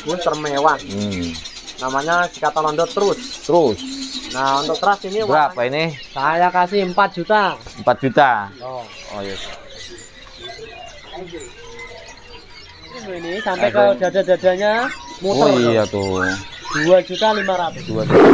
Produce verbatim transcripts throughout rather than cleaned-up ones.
bagus termewah. Hmm. Namanya Sikatolondo terus. Terus. Nah untuk teras ini Berapa warnanya, ini? saya kasih empat juta. empat juta. Oh, Oh iya. ini sampai ke dada-dadanya muter. Oh iya tuh. dua juta lima ratus. dua juta.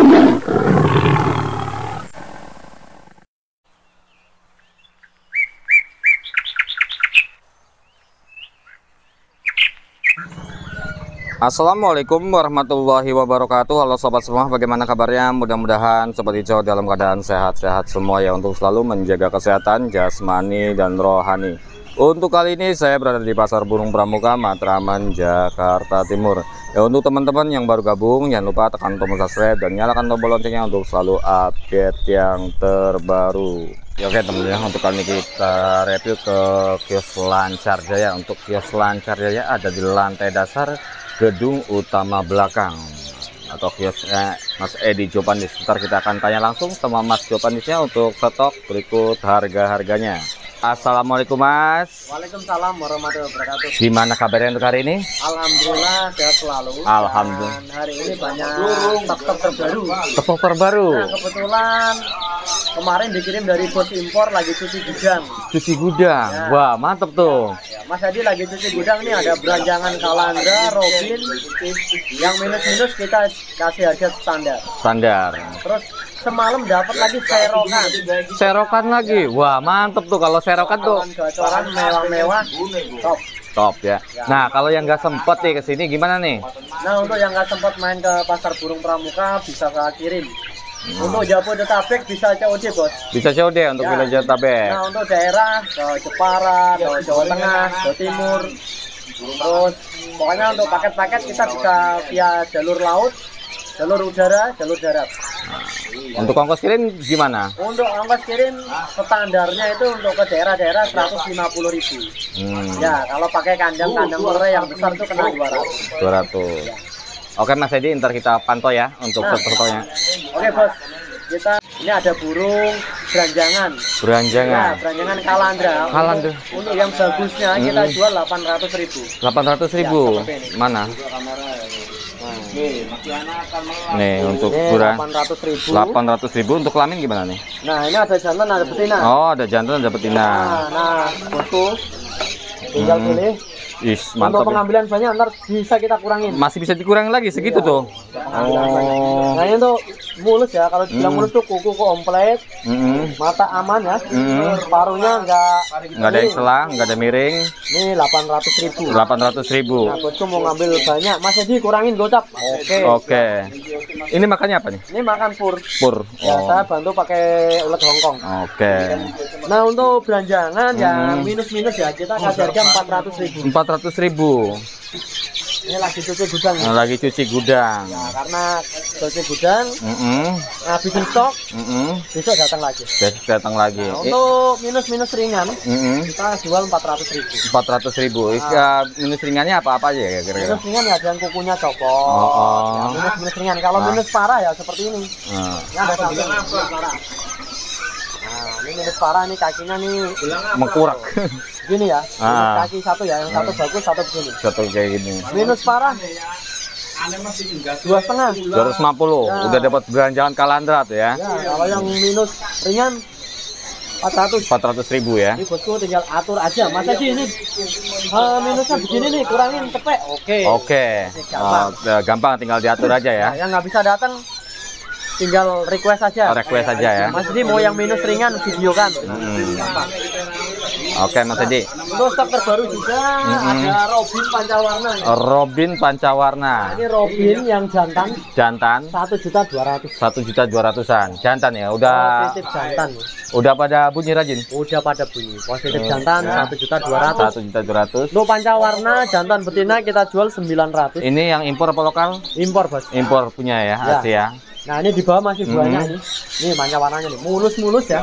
Assalamualaikum warahmatullahi wabarakatuh. Halo sobat semua, bagaimana kabarnya? Mudah-mudahan sobat hijau dalam keadaan sehat-sehat semua ya, untuk selalu menjaga kesehatan jasmani dan rohani. Untuk kali ini saya berada di Pasar Burung Pramuka, Matraman, Jakarta Timur. Ya, untuk teman-teman yang baru gabung, jangan lupa tekan tombol subscribe dan nyalakan tombol loncengnya untuk selalu update yang terbaru. Ya, oke teman-teman, untuk kali ini kita review ke kios Lancar Jaya. Untuk kios Lancar Jaya ada di lantai dasar gedung utama belakang atau kiosnya Mas Edi Jopandis. Ntar kita akan tanya langsung sama Mas Jopandisnya untuk stok berikut harga-harganya. Assalamualaikum Mas. Waalaikumsalam warahmatullahi wabarakatuh. Gimana kabarnya untuk hari ini? Alhamdulillah sehat selalu. Alhamdulillah. Dan hari ini banyak stok terbaru. Stok terbaru. Nah, kebetulan kemarin dikirim dari bos impor lagi cuci gudang. Cuci gudang. Ya. Wah, mantep tuh. Ya, Mas Adi lagi cuci gudang nih, ada beranjangan Kalandra, Robin. Yang minus-minus kita kasih harga standar. Standar. Terus semalam dapat lagi serokan. Serokan lagi. Wah, mantep tuh kalau serokan tuh. Gacoran mewah-mewah. Top. Top ya. Nah, kalau yang nggak sempet nih ke sini gimana nih? Nah, untuk yang nggak sempat main ke Pasar Burung Pramuka bisa saya kirim. Hmm. Untuk Jabodetabek bisa C O D, Bos. Bisa C O D untuk ya. wilayah Jabodetabek. Nah, untuk daerah ke Jepara, ke Jawa Tengah, Jawa Timur. Terus pokoknya untuk paket-paket kita bisa via jalur laut, jalur udara, jalur darat. Untuk ongkos kirim gimana? Untuk ongkos kirim standarnya itu untuk ke daerah-daerah seratus lima puluh ribu. Hmm. Ya, kalau pakai kandang-kandang murai yang besar itu kena dua ratus. dua ratus. Ya. Oke Mas Edi, ntar kita pantau ya untuk nah, stok-stoknya. Oke Bos, kita ini ada burung beranjangan. Beranjangan. Ya, beranjangan Kalandra. Kalandra. Untuk, untuk yang bagusnya hmm. kita jual delapan ratus ribu. delapan ratus ribu. Ya, mana? Nih untuk burang delapan ratus ribu. delapan ratus ribu untuk kelamin gimana nih? Nah, ini ada jantan ada betina. Oh, ada jantan ada betina. Nah, nah bosku tinggal hmm. pilih. Is, mantap. Untuk pengambilan banyak ntar bisa kita kurangin. Masih bisa dikurangin lagi segitu iya. tuh. Oh. Nah, ini untuk mulus ya. Kalau dibilang mm. mulus tuh kuku komplit, mm. mata aman ya. Mm. Paruhnya enggak enggak ada yang selang, enggak ada miring. Ini delapan ratus ribu. delapan ratus ribu. Nah, bosku mau ngambil banyak, Mas Edi kurangin gocap. Oke. Okay. Oke. Okay. Ini makannya apa nih? Ini makan pur. Pur. Ya, oh. saya bantu pakai ulet Hongkong. Oke. Okay. Nah, untuk belanjangan mm. yang minus-minus ya kita kasih harga empat ratus ribu. empat ratus ribu. Ini lagi cuci gudang ya? Lagi cuci gudang ya, karena cuci gudang mm -hmm. habisin stok mm -hmm. besok datang lagi besok datang lagi nah, untuk minus-minus ringan mm -hmm. kita jual empat ratus ribu. Empat ratus ribu. Nah, minus ringannya apa-apa aja ya kira-kira? Minus ringan ya ada yang kukunya copot. Oh, oh. Ya, minus minus ringan. Kalau nah. minus parah ya seperti ini nah. Ini ada satu parah. Nah, ini minus parah nih, kakinya nih mengkurak gini ya. Ah. Kaki satu ya, yang satu bagus, satu begini. Satu kayak gini. Minus parah dua setengah. Dua ratus lima puluh. Ya. Udah dapat belanjaan Kalandra tuh ya. Ya, kalau yang minus ringan empat ratus. Empat ratus ribu ya. Ini bosku tinggal atur aja. Masa sih ini uh, minusnya begini nih, kurangin cepet. Oke. Oke. Gampang. Oh, gampang, tinggal diatur aja ya. Nah, yang nggak bisa datang tinggal request aja. Oh, request aja ya. Mas Edi mau yang minus ringan videokan. Hmm. Oke Mas Edi. Untuk stok terbaru juga hmm. ada Robin Pancawarna. Robin Pancawarna. Nah, ini Robin yang jantan. Jantan. Satu juta dua ratus. Satu juta dua ratusan. Jantan ya. Udah. Positif jantan. Udah pada bunyi rajin. Udah pada bunyi. Positif hmm. jantan satu juta dua ratus. Satu juta dua ratus. Untuk Pancawarna jantan betina kita jual sembilan ratus. Ini yang impor apa lokal? Impor Bos. Impor punya ya, ya. Asia. Nah ini di bawah masih banyak hmm. nih. Nih banyak warnanya nih, mulus-mulus ya.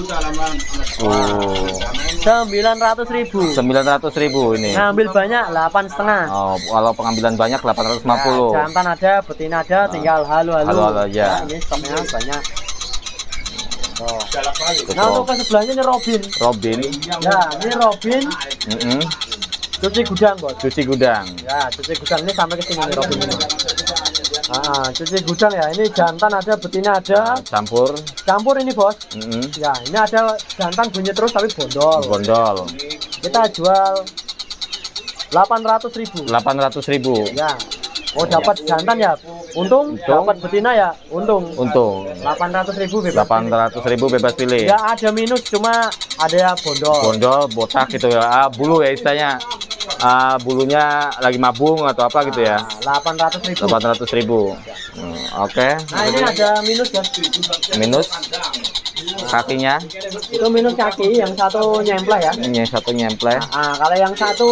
Oh. Sembilan ratus ribu. Sembilan ratus ribu ini. Ngambil banyak delapan setengah. Oh, kalau pengambilan banyak delapan ratus lima puluh. Nah, jantan ada, betina ada, tinggal halo-halo. Halo-halo aja. Nah, ini stoknya banyak. Oh. Nah untuk ke sebelahnya ini Robin. Robin. Nah ini Robin. Mm -hmm. Cuci gudang, Bos. Cuci gudang. Ya, cuci gudang ini sampai ke sini nih Robin ini. Ah, cuci gudang ya. Ini jantan ada, betina ada. Campur. Campur ini, Bos. Mm -hmm. Ya, ini ada jantan bunyi terus tapi bondol. Bondol. Kita jual delapan ratus ribu. delapan ratus ribu. Ya. Oh, dapat jantan ya. Untung, Untung. dapat betina ya. Untung. Untung. delapan ratus ribu bebas. delapan ratus ribu bebas pilih. Ya, ada minus cuma ada bondol. Bondol, botak gitu ya. Ah, bulu ya istilahnya. Ah, bulunya lagi mabung atau apa gitu ya. delapan ratus ribu. delapan ratus ribu. Hmm, Oke. Okay. Nah, ini ada minus ya. Minus kakinya. Itu minus kaki, yang satu nyempleh ya. Ini yang satu nyempleh. Nah, kalau yang satu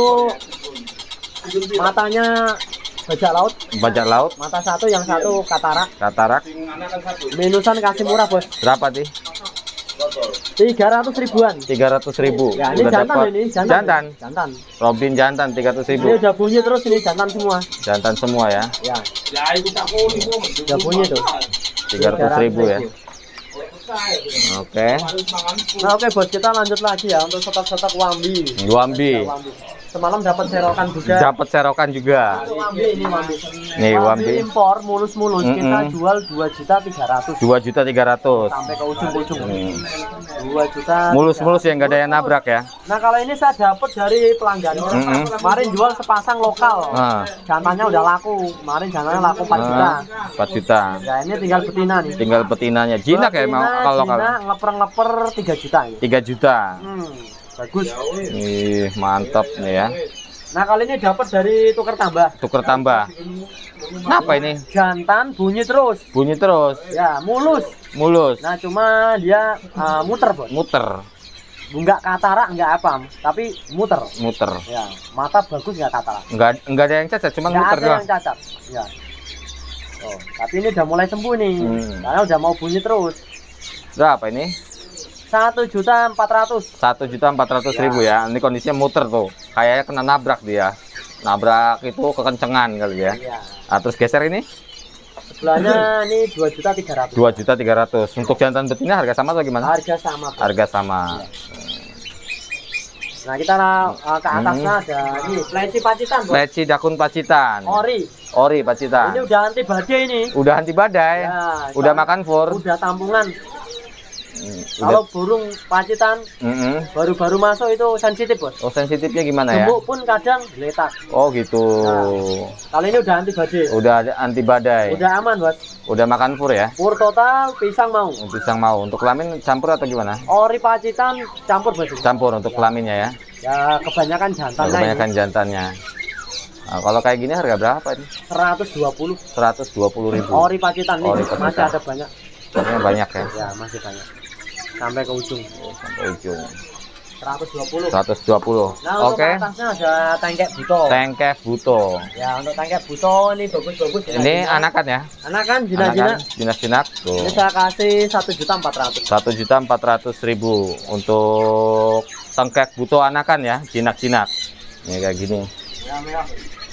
matanya bajak laut. Bajak laut. Mata satu, yang satu katarak. Katarak. Minusan kasih murah, Bos. Berapa sih? tiga ratus ribuan. tiga ratus ribu. Ya, ini Udah jantan dapat. ini, jantan. Jantan. Jantan. Robin jantan tiga ratus ribu. Ini udah bunyi terus ini jantan semua. Jantan semua ya. Ya. Udah bunyi tuh. tiga ratus ribu ya. Oke. Nah, oke Bos, kita lanjut lagi ya untuk stok-stok wambi. Wambi. Semalam dapat serokan juga. Dapat serokan juga. Wambi ini wambi. Nih wambi. Impor mulus-mulus Mm -mm. kita jual dua juta tiga ratus. dua juta tiga ratus. Sampai ke ujung-ujung. Hmm. dua juta. Mulus-mulus ya, nggak ada yang nabrak ya. Nah, kalau ini saya dapat dari pelanggan. Mm -mm. Kemarin jual sepasang lokal. Ah. Jantannya udah laku. Kemarin jantannya laku empat juta. Ah, empat juta. Ya, ini tinggal betina nih. Tinggal betinanya. Jinak ya emang Betina, kalau lokal. Jinak, ngeper-ngeper tiga juta ini. tiga juta. Hmm, bagus. Ih, mantap nih ya. Nah, kali ini dapat dari tuker tambah. Tuker tambah. Kenapa ini? Jantan bunyi terus. Bunyi terus. Ya, mulus. Mulus. Nah, cuma dia uh, muter, Bos. Muter. Enggak katarak, enggak apa, tapi muter. Muter. Ya, mata bagus enggak katarak. Enggak enggak ada yang cacat, cuma Enggak muter ada doang. yang cacat. Ya. Oh, tapi ini udah mulai sembuh nih. Hmm. Karena udah mau bunyi terus. Berapa ini? Satu juta empat ratus. Satu juta empat ratus ribu ya. Ini kondisinya muter tuh. Kayaknya kena nabrak dia. Nabrak itu kekencengan kali ya. Iya. Nah, terus geser ini? Sebelahnya ini dua juta tiga ratus. dua juta tiga ratus. Untuk jantan betina harga sama atau gimana? Harga sama, Bos. Harga sama. Nah, kita uh, ke atasnya Hmm. ada ini pleci pacitan, Bos. Leci dakun pacitan. Ori. Ori pacitan. Ini udah anti badai ini. Udah anti badai. Ya, Udah soalnya makan fur. Udah tampungan. Hmm, Kalau Udah. burung pacitan Mm-mm. baru-baru masuk itu sensitif, Bos. Oh, sensitifnya gimana ya? Gemuk pun kadang geletak. Oh gitu. Nah. Kali ini udah anti badai. Udah ada anti badai. Udah aman, Bos. Udah makan fur ya? Pur total pisang mau. Pisang mau. Untuk kelamin campur atau gimana? Ori pacitan campur, Bos. Campur untuk kelaminnya ya. Ya, kebanyakan jantannya Kebanyakan ini jantannya. Nah, kalau kayak gini harga berapa ini? seratus dua puluh. seratus dua puluh ribu. Ori pacitan nih Ori pacitan. masih ada banyak. Ini banyak ya. Ya, masih banyak. Sampai ke ujung. Sampai ujung. seratus dua puluh. seratus dua puluh. Nah, untuk Oke. atasnya ada tengkek buto. Tengkek buto. Ya, untuk tengkek buto ini bagus-bagus ya. Ini anakan ya? Anakan jinak-jinak. Anakan, jinak-jinak. Tuh. Ini saya kasih satu juta empat ratus. satu juta empat ratus ribu untuk tengkek buto anakan ya, jinak-jinak. Ini kayak gini. Ya, merah.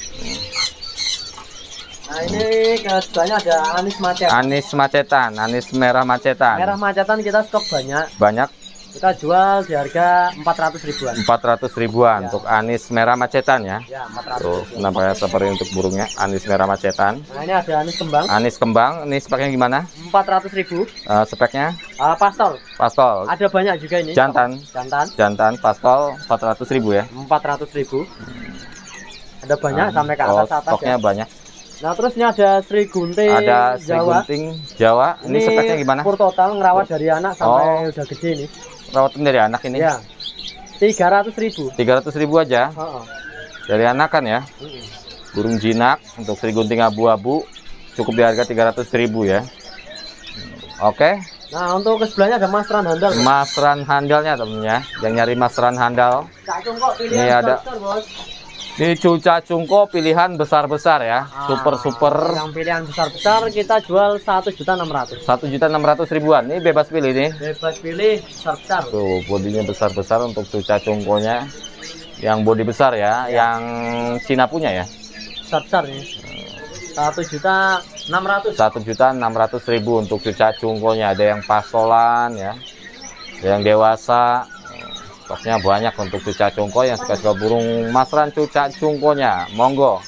Nah, ini keduanya ada anis macet. Anis macetan, anis merah macetan. Merah macetan kita stok banyak. Banyak. Kita jual di harga empat ratus ribuan. empat ratus ribuan Ya. untuk anis merah macetan ya. Ya, empat ratus. Tuh, nampaknya seperti untuk burungnya, anis merah macetan. Nah, ini ada anis kembang Anis kembang, ini speknya gimana? empat ratus ribu. Eh, speknya Ah, pastol. pastol, Ada banyak juga ini. jantan, Jantan jantan pastol empat ratus ribu ya. empat ratus ribu. Ada banyak sampai ke Oh, atas atas stoknya ya. banyak. Nah, terus ini ada Sri Gunting Ada Sri Jawa. Gunting Jawa. Ini, speknya gimana? Pur total ngerawat dari anak sampai Oh. udah gede nih. Rawatan dari anak ini. Ya. tiga ratus ribu. tiga ratus ribu aja. Heeh. Dari anakan ya. Burung jinak untuk Sri Gunting abu-abu cukup di harga tiga ratus ribu ya. Oke. Nah, untuk ke sebelahnya ada masran handal. Masran handalnya temennya. Yang nyari masran handal. Cak Cungkok pilihan Ini ada. besar, Bos. Ini cuca cungko pilihan besar-besar ya. Ah, Super-super. Yang pilihan besar-besar kita jual satu juta enam ratus. satu juta enam ratus ribuan. Ini bebas pilih nih. Bebas pilih besar-besar. Tuh, bodinya besar-besar untuk cuca cungkonya. Yang bodi besar ya, yang Cina punya ya. Besar-besar nih. satu juta enam ratus. satu juta enam ratus ribu untuk cuca cungkonya. Ada yang pastolan ya. Ada yang dewasa. Stoknya banyak untuk cucak cungko yang suka-suka burung masran cucak cungkonya. Monggo.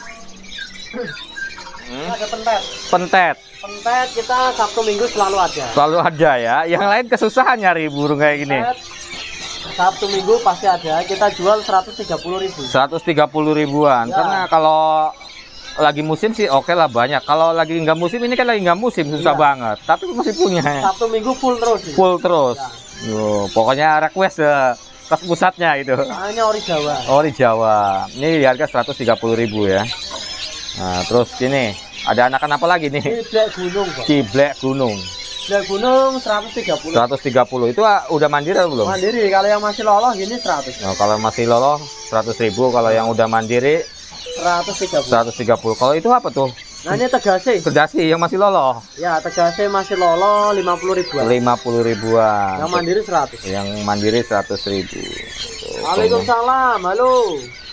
Hmm. Ada pentet. Pentet. Pentet kita Sabtu Minggu selalu ada. Selalu ada ya. Yang lain kesusahan nyari burung kayak gini. Pentet, Sabtu Minggu pasti ada. Kita jual seratus tiga puluh ribu. seratus tiga puluh ribuan. Ya. Karena kalau lagi musim sih oke lah banyak. Kalau lagi nggak musim, ini kan lagi nggak musim, susah ya. banget. Tapi masih punya. Sabtu Minggu full terus. Ini. Full terus. Ya. Yo, pokoknya request uh, ke pusatnya itu. Hanya ori Jawa. Ori Jawa. Ini harga seratus tiga puluh ribu ya. Nah, terus ini ada anakan apa lagi nih? Ciblek gunung, Pak. Ciblek gunung. Ciblek gunung seratus tiga puluh. seratus tiga puluh itu uh, udah mandiri atau belum? Mandiri. Kalau yang masih loloh gini seratus. Nah, kalau masih loloh seratus ribu, kalau yang udah mandiri seratus tiga puluh. seratus tiga puluh. Kalau itu apa tuh? Nah, ini tegase. Tegase yang masih loloh. Ya, tegase masih loloh lima puluh ribuan. lima puluh ribuan. Yang mandiri seratus. Yang mandiri seratus ribu. Waalaikumsalam. Halo.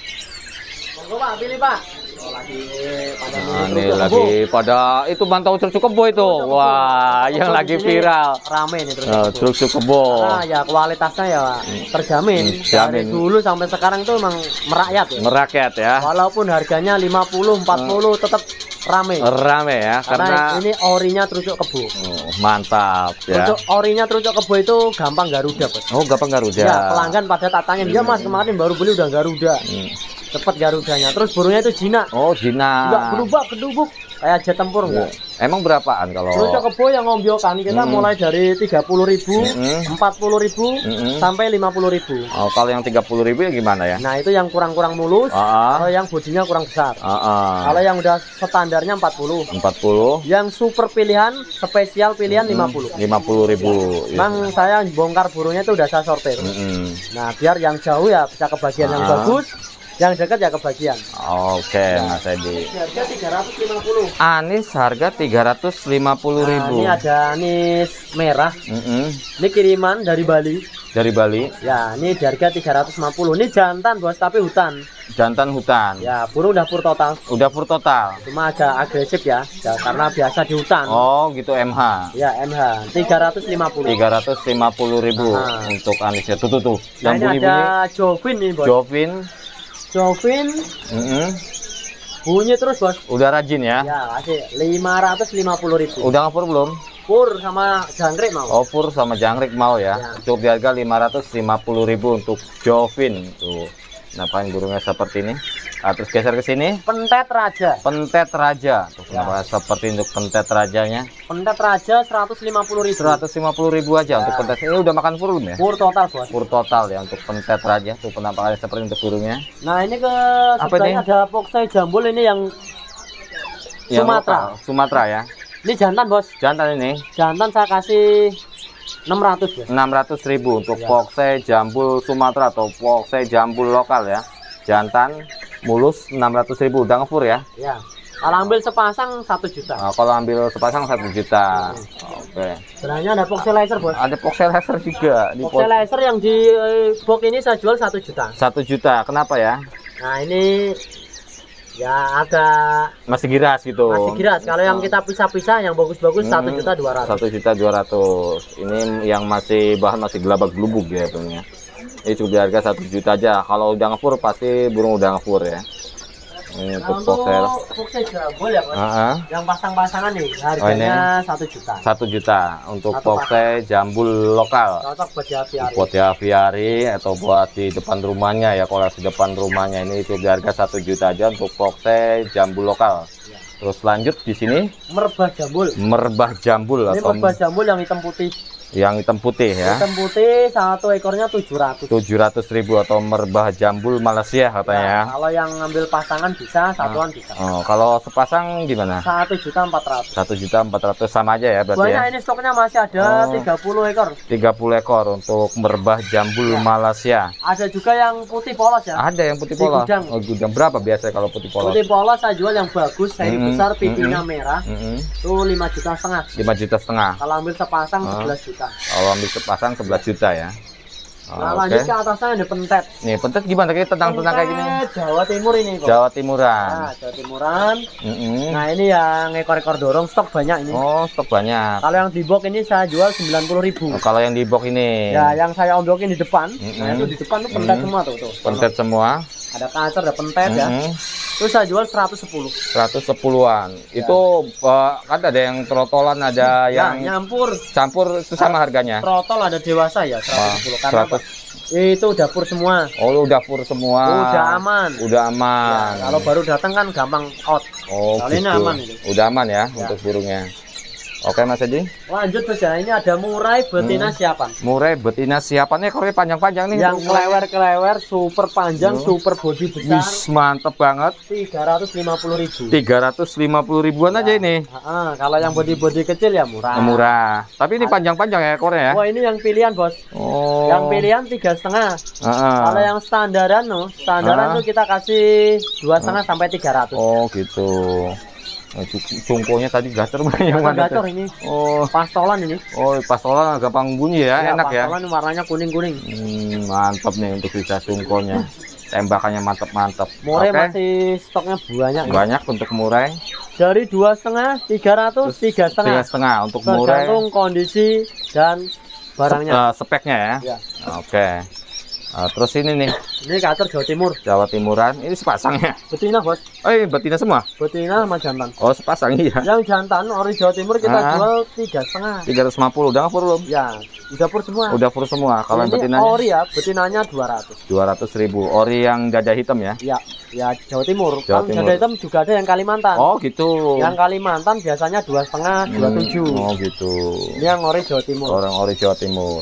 Monggo Pak, pilih Pak. Oh, lagi pada nah, ini lagi pada itu mantau truk kebo itu. Wah, yang lagi viral. Rame nih truk. Oh, truk kebo. Nah, ya kualitasnya ya terjamin. Jamin. Dari dulu sampai sekarang itu emang merakyat ya. Merakyat ya. Walaupun harganya lima puluh, empat puluh tetap rame. Rame ya, karena, karena ini orinya trucuk kebo. Oh, mantap ya. Untuk orinya trucuk kebo itu gampang Garuda, Bos. Oh, gampang Garuda. Ya, pelanggan pada tatanya dia Mas kemarin baru beli udah Garuda. Hmm. Cepet Garudanya. Terus burungnya itu jinak. Oh, jinak. Enggak berubah kedubuk kayak jet tempur enggak. Emang berapaan kalau trucuk kebo yang ngombiokan kita hmm. mulai dari tiga puluh ribu, hmm. empat puluh ribu hmm. sampai lima puluh ribu. Oh, kalau yang tiga puluh ribu gimana ya? Nah, itu yang kurang-kurang mulus, uh-uh. kalau yang bodinya kurang besar. Uh-uh. Kalau yang udah standarnya empat puluh. empat puluh. Yang super pilihan, spesial pilihan hmm. lima puluh. lima puluh ribu. Memang saya bongkar burungnya itu udah saya sortir. Hmm. Nah, biar yang jauh ya bisa kebagian uh-huh. yang bagus. Yang dekat ya kebagian. Oke, okay, nah, Mas Edi. Harga tiga ratus lima puluh. Anis harga tiga ratus lima puluh ribu. Nah, ini ada anis merah. Mm -hmm. Ini kiriman dari Bali. Dari Bali. Ya, ini harga tiga ratus lima puluh. Ini jantan, Bos, tapi hutan. Jantan hutan. Ya, burung udah pur total. Udah pur total. Cuma agak agresif ya, ya karena biasa di hutan. Oh, gitu M H. Ya, M H. tiga ratus lima puluh. tiga ratus lima puluh ribu nah. Untuk anisnya. Tuh tuh tuh. Nah, ini ada Jovin nih, Bos. Jovin. Jovin, mm -hmm. bunyi terus Bos. Udah rajin ya? Ya, asik. lima ratus lima puluh ribu. Udah ngapur belum? Pur sama jangkrik mau. Oh, pur sama jangkrik mau ya? Ya. Cukup di harga lima ratus lima puluh ribu untuk Jovin. Tuh, napain burungnya seperti ini? Nah, terus geser ke sini. Pentet raja. Pentet raja. Tuh, kenapa ya. Seperti untuk pentet rajanya? Pentet raja seratus lima puluh ribu. seratus lima puluh ribu aja ya. Untuk pentet. Ini udah makan pur belum ya? Pur total, Bos. Pur total ya untuk pentet raja. Tuh penampakannya seperti untuk burungnya. Nah, ini ke apa ini? Ada poksai jambul ini yang, yang Sumatera. Lokal. Sumatera ya. Ini jantan, Bos. Jantan ini. Jantan saya kasih enam ratus ya. enam ratus ribu untuk ya. Poksai jambul Sumatera atau poksai jambul lokal ya. Jantan mulus enam ratus ribu. Udah ngepur ya? Ya. Kalau ambil sepasang satu juta. Nah, kalau ambil sepasang satu juta. Hmm. Oke. Okay. Sebenarnya ada poksai laser, Bos. Ada poksai laser juga. Poksai laser yang di box ini saya jual satu juta. satu juta. Kenapa ya? Nah, ini ya agak masih giras gitu. Masih giras. Kalau yang kita pisah-pisah yang bagus-bagus satu juta dua ratus. satu juta dua ratus. Ini yang masih bahan masih gelabak gelubuk ya punya. Ini cukup di harga satu juta aja. Kalau udah ngepur pasti burung udah ngepur ya. Ini nah, untuk poksai. Poksai jambul ya, Mas. Uh-huh. Yang pasang-pasangan nih harganya satu oh, juta. satu juta untuk poksai jambul lokal. Cocok buat di aviari. Buat di aviari atau buat di depan rumahnya ya. Kalau di depan rumahnya ini cukup di harga satu juta aja untuk poksai jambul lokal. Ya. Terus lanjut di sini merbah jambul. Merbah jambul ini atau merbah jambul yang hitam putih. Yang hitam putih ya. Hitam putih satu ekornya tujuh ratus. tujuh ratus ribu atau merbah jambul Malaysia katanya. Ya, kalau yang ngambil pasangan bisa, satuan bisa. Oh, kalau sepasang gimana? satu juta empat ratus. satu juta empat ratus sama aja ya berarti. Banyak ya. Ini stoknya masih ada oh, tiga puluh ekor. tiga puluh ekor untuk merbah jambul ya. Malaysia. Ada juga yang putih polos ya. Ada yang putih polos. Gudang. Oh, gudang berapa biasanya kalau putih polos? Putih polos saya jual yang bagus, seri mm -hmm. besar, pipinya mm -hmm. merah. Mm -hmm. Itu lima juta setengah. lima juta setengah. Kalau ambil sepasang oh. sebelas juta. Kalau ambil sepasang sebelas juta ya. Nah, lanjut ke atasnya ada pentet. Nih, pentet gimana kayak tentang-tentang kayak gini? Jawa Timur ini kok. Jawa Timuran. Nah, Jawa Timuran. Mm -hmm. Nah, ini yang ekor-ekor dorong stok banyak ini. Oh, stok banyak. Kalau yang di box ini saya jual sembilan puluh ribu. Oh, kalau yang di box ini. Ya, yang saya ombokin di depan. Mm -hmm. Nah, itu di depan tuh pentet mm -hmm. semua tuh, tuh. Pentet semua. Ada kacer, ada pentet mm -hmm. ya. Terus saya jual seratus sepuluh. seratus sepuluhan. Ya. Itu uh, kan ada yang trotolan, ada ya, yang nyampur. Campur itu sama harganya. Trotol ada dewasa ya seratus sepuluh. Karena seratus. Itu dapur semua. Oh, dapur semua. Udah aman. Udah aman. Ya, kalau baru datang kan gampang out. Oh, kalau gitu. ini aman itu. Udah aman ya, ya untuk burungnya. Oke Mas Haji. Lanjut Mas ya, ini ada murai betina hmm. siapan. Murai betina siapannya ekornya panjang-panjang nih. Yang kelewer-kelewer, super panjang, hmm. super body besar. Wis, mantep banget. tiga ratus lima puluh ribu. tiga ratus lima puluh ribuan ya. Aja ini. Uh, kalau yang body-body kecil ya murah. Murah. Tapi ini panjang-panjang ya ekornya ya. Wah, ini yang pilihan bos. Oh. Yang pilihan tiga setengah. Uh -uh. Kalau yang standaran no, standaran uh -uh. tuh kita kasih dua setengah uh -uh. sampai tiga ratus. Oh gitu. Cungkonya tadi gacor yang mana? Gacor ini. Oh, pastolan ini. Oh, pastolan gampang bunyi ya, ya enak ya. Pastolan warnanya kuning-kuning. Hmm, mantap nih untuk sisa cungkonya. Tembakannya mantap-mantap. Murai okay. masih stoknya banyak. Banyak ya? Untuk murai. Dari dua setengah, tiga ratus, tiga setengah. Tiga setengah untuk murai. Tergantung kondisi dan barangnya. Se uh, speknya ya. ya. Oke. Okay. Nah, terus ini nih. Ini kacer Jawa Timur. Jawa Timuran. Ini sepasangnya. Betina bos. Oh, ini betina semua. Betina sama jantan. Oh, sepasang iya. Yang jantan ori Jawa Timur kita ah. jual tiga setengah. Tiga ratus lima puluh. Udah ngapur belum? Ya, udah pur semua. Udah pur semua. Kalau betinanya? Ori ya, betinanya dua ratus. Dua ratus ribu. Ori yang dada hitam ya? Ya, ya Jawa Timur. Jawa kan Timur. Dada hitam juga ada yang Kalimantan. Oh gitu. Yang Kalimantan biasanya dua setengah, dua tujuh. Oh gitu. Ini yang ori Jawa Timur. Orang ori Jawa Timur.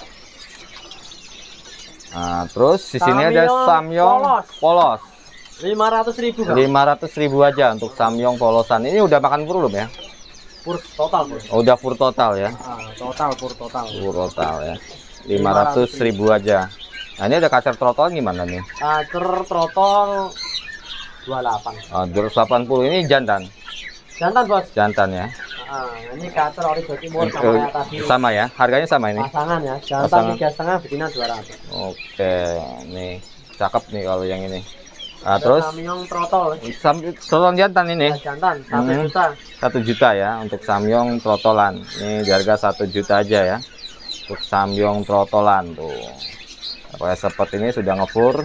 Nah, terus di sini ada samyong polos. polos. lima ratus ribu. Kan? lima ratus ribu aja untuk samyong polosan. Ini udah makan pur belum ya? Pur total, Bos. Oh, udah pur total ya? Ah, total pur total. Pur total ya. lima ratus ribu aja. Nah, ini ada kacer trotol gimana nih? Kacer trotol dua puluh delapan. Ah, dua ratus delapan puluh ini jantan. Jantan, Bos. Jantan ya. Ah, ini kacer ori Jawa Timur sama kayak tadi. Sama ya, harganya sama ini. Pasangan ya, jantan tiga setengah, betina dua ratus. Oke, nih cakep nih kalau yang ini. Nah, terus samyong trotol. Samyong jantan ini. Ya, jantan satu hmm, juta. Satu juta ya untuk samyong trotolan. Ini di harga satu juta aja ya. Untuk samyong trotolan tuh. Kayak seperti ini sudah ngepur.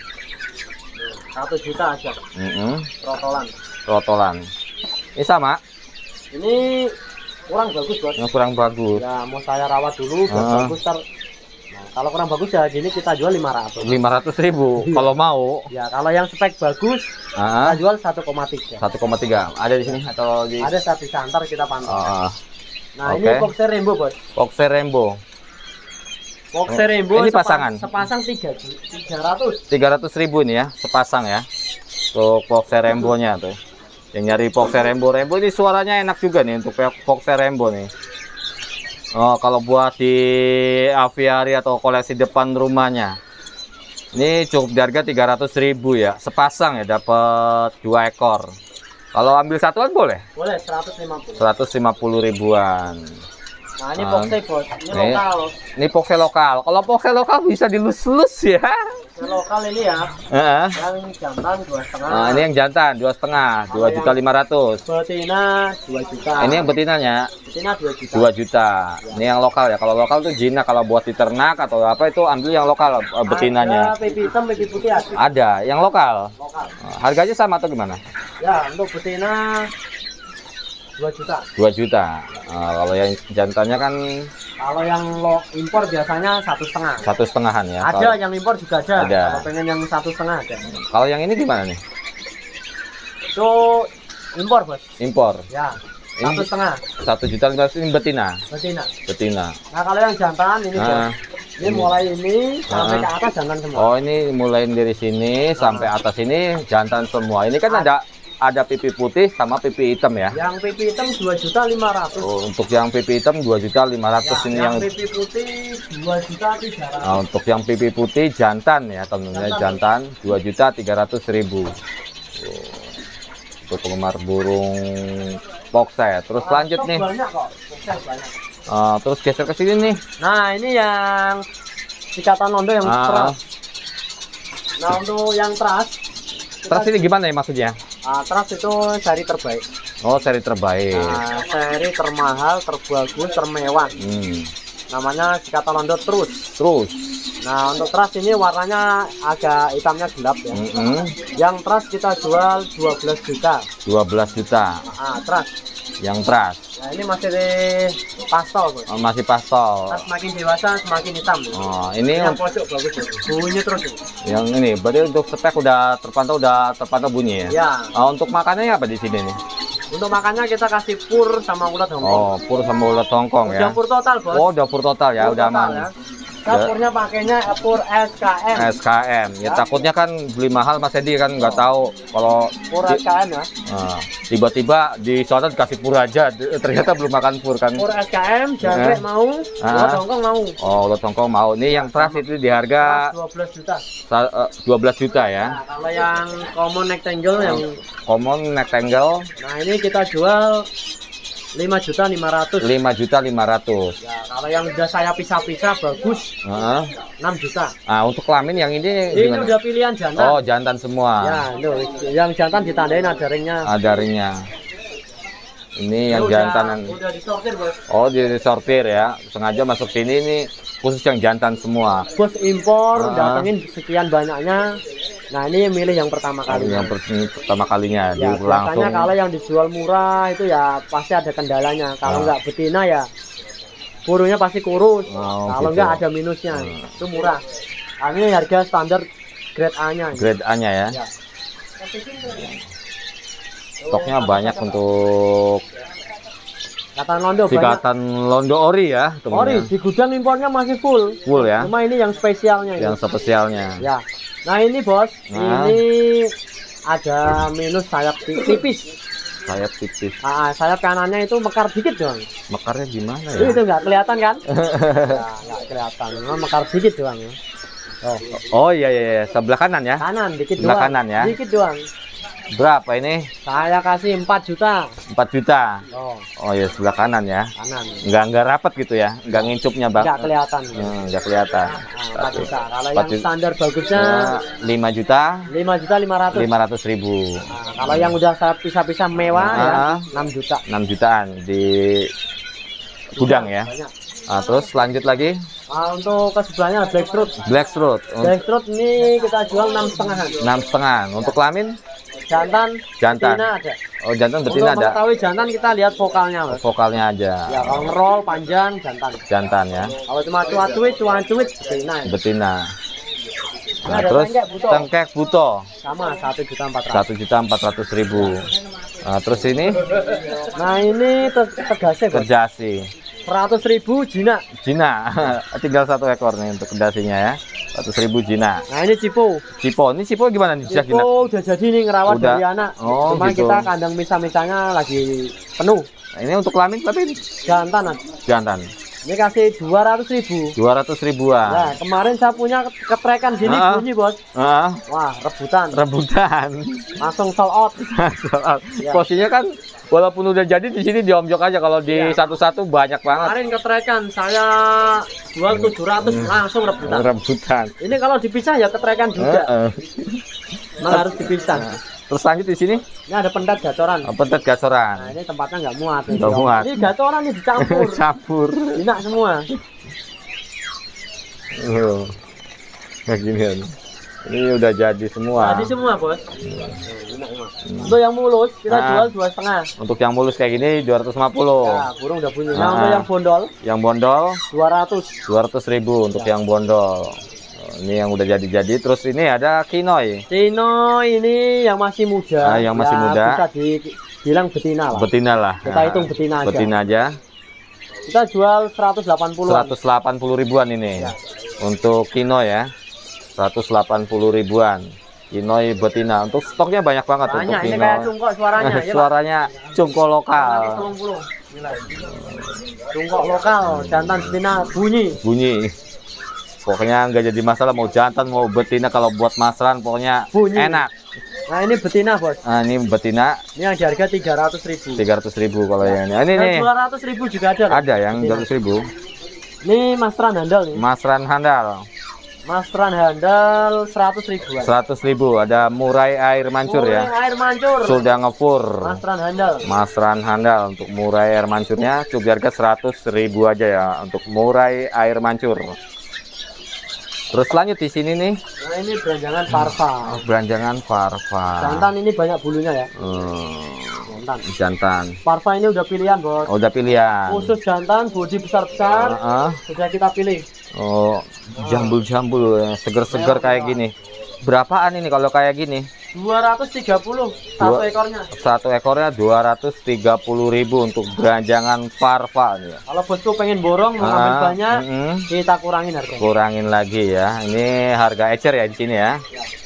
Satu juta aja. Mm -hmm. Trotolan. Trotolan. Ini sama. Ini kurang bagus bos. Yang kurang bagus. Ya mau saya rawat dulu biar uh. bagus ter. Nah, kalau kurang bagus ya gini kita jual lima ratus. Lima ratus ribu kalau mau. Ya kalau yang spek bagus uh. kita jual satu koma tiga. Satu koma tiga. Ada di sini atau di? Ada satu santar kita pantau. Uh. Nah okay. Ini boxer rainbow bos. Boxer rainbow. Boxer rainbow. Ini pasangan. Sepasang tiga tiga ratus. Tiga ratus ribu ini ya sepasang ya. Untuk boxer rainbow-nya tuh. Yang nyari boxer rainbow rainbow ini suaranya enak juga nih untuk boxer rainbow nih. Oh, kalau buat di aviari atau koleksi depan rumahnya. Ini cukup di harga tiga ratus ribu ya. Sepasang ya dapat dua ekor. Kalau ambil satuan boleh? Boleh seratus lima puluh. seratus lima puluh ribuan. Nah, ini boxer bos. Ini, ini lokal. Ini boxer lokal. Kalau boxer lokal bisa dilus-lus ya. Lokal ini ya. Uh. Yang jantan dua setengah. Nah, ini yang jantan dua setengah, dua juta lima ratus. Betina dua juta. Ini yang betinanya. Betina dua juta. Dua juta. Ya. Ini yang lokal ya. Kalau lokal tuh jinak, kalau buat diternak atau apa itu ambil yang lokal betinanya. Ada pipi hitam, pipi putih ada. Ada yang lokal. Lokal. Harganya sama atau gimana? Ya untuk betina dua juta. Dua juta. Nah, kalau yang jantannya kan. Kalau yang lo impor biasanya satu setengah. Satu setengahan ya. Ada kalau... yang impor juga ada. Ada. Kalau pengen yang satu setengah ada. Kalau yang ini gimana nih? Itu impor bos. Impor. Ya. Satu setengah. Satu juta lima ratus ini betina. Betina. Betina. Nah kalau yang jantan ini nah, bos. Ini mulai ini sampai nah, ke atas jantan semua. Oh ini mulai dari sini nah, sampai atas ini jantan semua. Ini kan ada ada pipi putih sama pipi hitam ya. Yang pipi hitam dua juta lima ratus. Oh, untuk yang pipi hitam dua juta lima ratus ya, ini yang, yang pipi putih dua juta tiga ratus. Nah, untuk yang pipi putih jantan ya, temennya jantan dua juta tiga ratus ribu. Oh, untuk penggemar burung boxer. Terus nah, lanjut nih. Banyak kok. Boxer banyak. Uh, terus geser ke sini nih. Nah, ini yang sikatan londo yang Ah. teras. Nah untuk yang teras, Teras ini gimana ya maksudnya? ah, teras itu seri terbaik. Oh, seri terbaik. Nah, seri termahal, terbagus, termewah. Hmm. Namanya sikatan londo terus. Terus. Nah untuk teras ini warnanya agak hitamnya gelap ya. Mm-mm. Yang teras kita jual dua belas juta. dua belas juta. Ah, teras. Yang teras. Nah ini masih di pastol, Bos. Oh, masih pastol. Pas semakin dewasa semakin hitam. Oh, ini Yang pojok bagus, Bos. Bunyi terus. Bos. yang ini. Berarti untuk spek udah terpantau, udah terpantau bunyi ya. Ya. Oh, untuk makanannya apa di sini nih? Untuk makannya kita kasih pur sama ulat Hongkong. Oh, pur sama ulat Hongkong ya. Udah pur total, Bos. Oh, udah pur total ya, Pur udah total, aman. ya. Dapurnya pakainya pur S K M. S K M. Ya, Ya. takutnya kan beli mahal Mas Edi kan nggak tahu kalau Pur di- S K M ya. Nah, tiba-tiba di sana dikasih pur aja, d- ternyata belum makan pur kan. Pur S K M, jangkrik Eh. mau, Ah. ulat Hongkong mau. Oh, ulat Hongkong mau. Ini yang teras itu di harga dua belas juta. sa- eh, dua belas juta ya. Nah, kalau yang common rectangle yang Common rectangle nah ini kita jual lima juta lima ratus. lima juta lima ratus. Ya, kalau yang udah saya pisah-pisah bagus Heeh. enam juta. Nah, untuk kelamin yang ini Ini gimana? udah pilihan jantan. Oh, jantan semua. Ya, itu yang jantan ditandain ada ringnya. Ada ringnya. Ini yang Ini jantanan. Udah, udah disortir, Bos. Oh, disortir ya. Sengaja masuk sini ini khusus yang jantan semua. Bos impor, Ah. datengin sekian banyaknya. Nah, ini milih yang pertama kali. Yang per- ini pertama kalinya Ya, di langsung. biasanya kalau yang dijual murah itu ya pasti ada kendalanya. Kalau Ah. nggak betina ya burunya pasti kurus. Oh, Kalau gitu. nggak ada minusnya. Hmm. Itu murah. Nah, ini harga standar grade A-nya. Grade A-nya ya. Ya. Stoknya banyak untuk Katan londo banyak. sikatan londo ori ya, Ori temennya. di gudang impornya masih full. Full ya. Cuma ini yang spesialnya ini. Yang spesialnya. Ya. Nah, ini Bos, Nah. ini ada minus sayap ti- tipis. Sayap tipis. Ah, sayap kanannya itu mekar dikit doang. Mekarnya gimana Ini ya? itu nggak kelihatan kan? Ya, nggak kelihatan. Cuma mekar dikit doang ya. Oh, Oh iya iya, iya. Sebelah kanan ya. kanan dikit Sebelah doang. kanan ya. Dikit doang. Berapa ini? Saya kasih empat juta. empat juta. Oh, Oh ya, sebelah kanan ya. kanan. Enggak enggak rapat gitu ya. Enggak ngincupnya, Bang. Nggak kelihatan. Hmm, enggak kelihatan. Nah, empat juta. Kalau empat yang juta. standar bagusnya Nah, lima juta lima juta lima ratus. lima ratus ribu. Nah, kalau yang udah saya pisah-pisah mewah ya Ah. enam juta. enam jutaan di gudang ya. Banyak. Nah, terus lanjut lagi Ah, untuk ke sebelahnya Blackroot. Blackroot Blackroot ini kita jual enam setengahan. enam setengah. Untuk kelamin Jantan, Jantan. betina ada. oh jantan Untuk betina ada. mengetahui jantan kita lihat vokalnya, Mas. Vokalnya aja. Ya, kalau ngerol panjang jantan. Jantan ya. Kalau cuma cuat-cuit, cuan-cuit betina. Ya. Betina. Ini Nah, ada terus tengkek buto. tengkek buto Sama satu juta empat ratus. satu juta empat ratus ribu. Nah, terus ini Nah, ini te- tegasnya, Bos. kerjasi. seratus ribu jinak. Jina. Tinggal satu ekor nih untuk kedasinya ya. seratus ribu jina. Nah, ini cipo. Cipo. Ini cipo gimana nih? Sejak Cipo Jina? udah jadi nih ngerawat Udah. dari anak. Oh, Cuma gitu. kita kandang misah-misahnya lagi penuh. Nah, ini untuk kelamin tapi Jantan. Ad. jantan. Ini kasih dua ratus ribu. dua ratus ribuan. Nah, kemarin saya punya ketrekan gini Ah. bunyi, Bos. Ah, Wah, rebutan. rebutan. Langsung sold out. Soal- Ya. Posisinya kan walaupun udah jadi di sini diomjok aja, kalau di Ya. satu-satu banyak banget Kemarin ketrekan saya jual tujuh ratus langsung rebutan. rebutan. Ini kalau dipisah ya ketrekan juga. Heeh. Malah harus dipisah. Terus lanjut di sini Ini ada pendat gacoran. pentet Nah, gasoran. ini tempatnya nggak muat. nih. Nggak muat. Ini gacoran nih dicampur. Campur. Enak semua. Oh. Kayak ginian. Ini udah jadi semua. Jadi semua, Bos. Enak semua. Untuk yang mulus kita Ah. jual dua setengah. Untuk yang mulus kayak gini dua ratus lima puluh. Ya, burung udah bunyi. Nah, Ah. untuk yang bondol Yang bondol dua ratus. dua ratus ribu untuk yang bondol. Oh, ini yang udah jadi-jadi. Terus ini ada kinoi. Cino ini yang masih muda. Ah, yang masih Ya, muda. Bisa dibilang betina lah. Betina lah. Kita hitung betina aja. Betina aja. Kita jual seratus delapan puluh. seratus delapan puluh ribuan ini. Ya. Untuk kinoi ya. seratus delapan puluh ribuan. Kinoi betina. Untuk stoknya banyak banget untuk Banyak, ini kinoi. kayak cungkok suaranya. ya, Pak? Suaranya cungko lokal. seratus delapan puluh. Nilai. Cungkok lokal, jantan betina bunyi. Bunyi. Pokoknya nggak jadi masalah mau jantan mau betina, kalau buat masaran pokoknya Bunyi. enak. Nah, ini betina, Bos. Nah, ini betina Ini yang di harga tiga ratus ribu. tiga ratus ribu kalau yang ini. Ah, ini nih. dua ratus ribu juga ada. loh. Ada yang Betina. dua ratus ribu. Ini masran handal nih. Masran handal. Mas Tran handal seratus ribuan. seratus ribu. Ada murai air mancur Murai ya. air mancur. Sudah ngepur. Mas Tran handal. Mas Tran handal untuk murai air mancurnya cukup harga seratus ribu aja ya untuk murai air mancur. Terus lanjut di sini nih. Nah, ini beranjangan parva. Oh, beranjangan parva. Jantan ini banyak bulunya ya. Hmm, Jantan. jantan. Parva ini udah pilihan, Bos. Oh, udah pilihan. Khusus jantan, bodi besar-besar. Uh -uh. Sudah kita pilih. Oh, jambul-jambul, seger-seger kayak gini. Berapaan ini kalau kayak gini? dua ratus tiga puluh satu Dua- ekornya. Satu ekornya dua ratus tiga puluh ribu untuk beranjangan parva nih ya. Kalau bosku pengen borong mau Ah, ambil banyak, mm-mm. kita kurangin harganya. Kurangin lagi ya. Ini harga ecer ya di sini ya.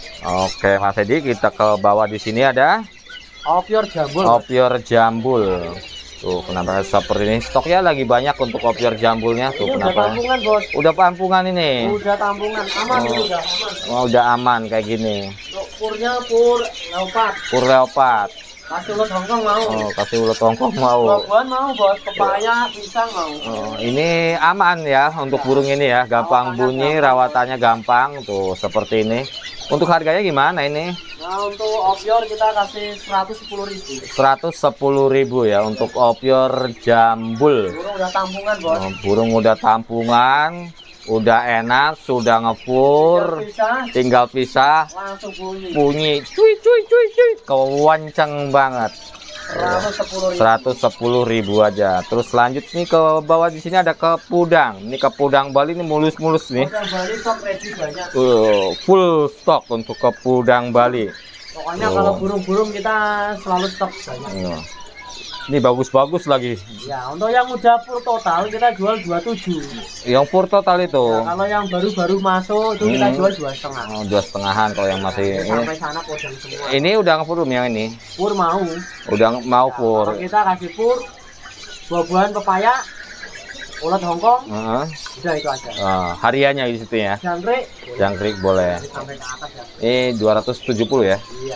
Oke, Mas Edi, kita ke bawah di sini ada Opior jambul. opior jambul. Tuh, kenapa seperti ini? Stoknya lagi banyak untuk opior jambulnya. Tuh, Ini udah kenapa? tampungan, Bos. Udah pampungan ini. Udah tampungan, aman ini udah aman. Oh, udah aman kayak gini. Untuk purnya pur leopard. Pur leopard. Kasih ulat Hongkong mau. Oh, kasih ulat hongkong mau. Buah-buahan mau, Bos. Pepaya, pisang mau. Oh, ini aman ya untuk burung ini ya, gampang bunyi, rawatannya gampang tuh seperti ini. Untuk harganya gimana ini? Nah, untuk opior kita kasih seratus sepuluh ribu. seratus sepuluh ribu ya untuk opior jambul. Burung udah tampungan, Bos. Oh, burung udah tampungan, udah enak, sudah ngepur, Bisa tinggal pisah, langsung bunyi. bunyi, cuy cuy cuy cuy, kewancang banget. seratus sepuluh ribu. seratus sepuluh ribu aja. Terus lanjut nih ke bawah di sini ada kepudang. Ini kepudang Bali ini mulus-mulus nih. Udang Bali stok ready banyak. Uh, full stok untuk kepudang Bali. Pokoknya Oh. kalau burung-burung kita selalu stok banyak. Iya. Ini bagus-bagus lagi. Ya, untuk yang udah pur total kita jual dua puluh tujuh. Yang pur total itu. Nah, kalau yang baru-baru masuk itu kita Hmm. jual dua setengah. Oh, dua setengahan kalau yang masih ini. Sampai sana podang semua. Ini udah ngepur belum yang ini? Pur mau. Udah mau Nah, pur. kalau kita kasih pur, buah-buahan pepaya, ulat Hongkong, Heeh. udah itu aja. Ah, hariannya di situ ya. Jangkrik, Jangkrik boleh. sampai ke atas ya. Ini dua ratus tujuh puluh ya. Iya.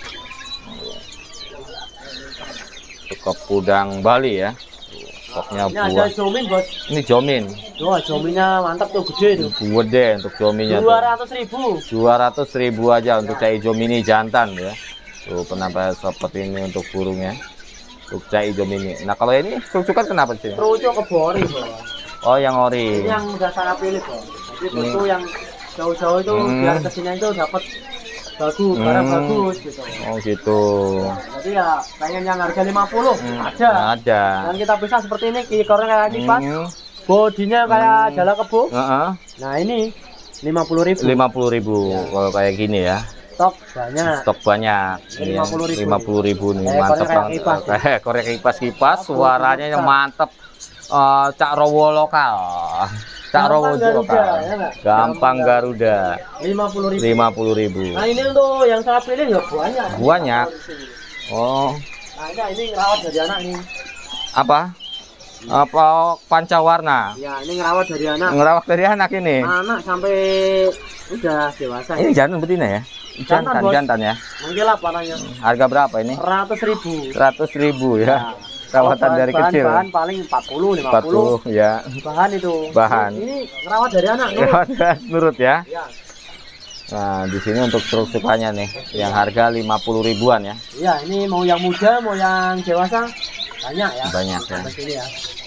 Untuk kepudang Bali ya. Stoknya Ini ada buah. jomin, Bos. Ini jomin. Wah, jominnya mantap tuh, gede tuh. Gede untuk jominnya tuh. dua ratus ribu. dua ratus ribu aja untuk cai hijau mini jantan ya. Tuh kenapa seperti ini untuk burungnya. Untuk cai hijau mini. Nah kalau ini susukan kenapa sih? Terucuk ke bori, Bos. Oh yang ori. Ini yang udah saya pilih, Bos. Jadi Ini. bosku yang jauh-jauh itu Hmm. biar kesini itu dapat bagus, barang Hmm. bagus gitu. Oh gitu. Jadi ya pengen yang harga lima puluh ada. Ada. Dan kita bisa seperti ini, ekornya kayak kipas, Hmm. bodinya kayak jala kebo. Heeh. Nah ini lima puluh ribu. lima puluh ribu kalau kayak gini ya. Stok banyak. Stok banyak. Ini lima puluh ribu. lima puluh ribu nih. Eh, Mantap korek kayak banget. kipas. Kayak korek kipas-kipas. Oh, Suaranya yang besar. mantap. Eh, Cak Rowo lokal. Cak Gampang Rowo Garuda, lokal. ya nggak? Gampang Gampang Garuda. lima puluh ribu. lima puluh ribu. Nah ini untuk yang saya pilih ya banyak. Banyak. Oh, Nah ini, ini ngerawat dari anak nih. apa? Apa pancawarna? Ya ini ngerawat dari anak. Ngerawat dari anak ini. Anak sampai udah dewasa. Ini jantan betina ya? Jantan, Jantan, Bos. jantan ya. Mengkilap warnanya. Harga berapa ini? Seratus ribu. seratus ribu ya. Nah, Rawatan bahan- dari bahan, kecil. Bahan paling empat puluh, lima empat puluh. puluh ya. Bahan itu. Bahan. Ini ngerawat dari anak. Nurut. Rawatan nurut ya. Ya. Nah, di sini untuk truk-trukannya nih, yang harga lima puluh ribuan ya. Iya, ini mau yang muda, mau yang dewasa banyak ya. Banyak ya. Sampai sini ya.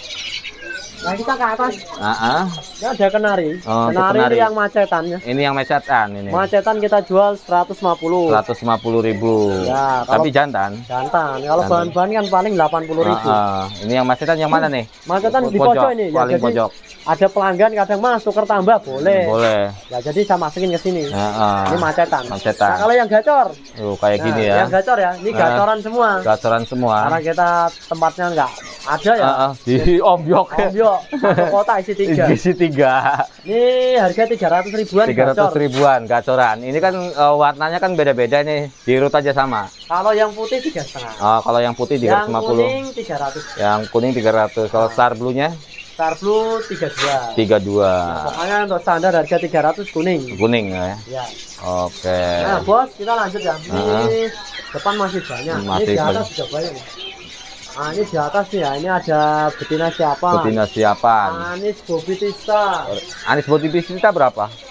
Nah kita ke atas, Ah, ah. ini ada kenari. Oh, untuk kenari, kenari. ini yang macetannya. Ini yang mesetan ini. Macetan kita jual seratus lima puluh. seratus lima puluh ribu. Ya, kalau- Tapi jantan. Jantan. Kalau Jantan. bahan-bahan kan paling delapan puluh ribu. Ah, ah. Ini yang mesetan yang mana nih? Macetan di pojok ini. Ya, Paling jadi pojok. ada pelanggan kadang mas tuker tambah boleh. Boleh. Ya jadi saya masukin ke sini. Ah, ah. Ini macetan. Macetan. Nah, kalau yang gacor, Tuh kayak nah, gini ya. yang gacor ya, ini Ah. gacoran semua. Gacoran semua. Karena kita tempatnya nggak ada ya. Ah, ah. Di ombyok. Om yo, satu kota isi tiga. Isi tiga. Ini harga tiga ratus ribuan. tiga ratus gacor. ribuan gacoran. Ini kan eh, warnanya kan beda-beda nih. Dirut aja sama. Kalau yang putih tiga setengah. Ah, kalau yang putih tiga Yang ratus lima puluh. kuning tiga ratus. Yang kuning tiga ratus. Kalau star blue-nya Star blue tiga puluh dua. tiga puluh dua. Pokoknya untuk standar harga tiga ratus kuning. Kuning ya. Ya. Oke. Nah, bos, kita lanjut ya. Ini Ah. depan masih banyak. Masih ini di atas banyak. juga banyak. nih. Nah, ini di atas nih ya. Ini ada betina siapa? Betina siapan. Anis Bobby Tista. Anis body bisita berapa?